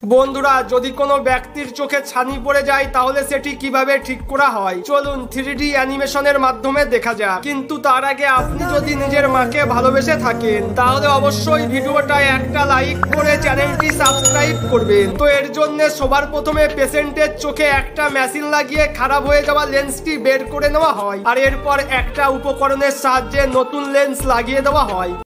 বন্ধুরা, যদি কোনো ব্যক্তির চোখে ছানি পড়ে যায় তাহলে সেটি কিভাবে ঠিক করা হয় চলুন 3D অ্যানিমেশনের মাধ্যমে দেখা যাক। কিন্তু তার আগে আপনি যদি নিজের মাকে ভালোবেসে থাকেন তাহলে অবশ্যই ভিডিওটা একটা লাইক করে চ্যানেলটি সাবস্ক্রাইব করবেন। তো এর জন্য সবার প্রথমে পেশেন্টের চোখে একটা মেশিন লাগিয়ে খারাপ হয়ে যাওয়া লেন্সটি বের করে নেওয়া হয়, আর এরপর একটা উপকরণের সাহায্যে নতুন লেন্স লাগিয়ে দেওয়া হয়।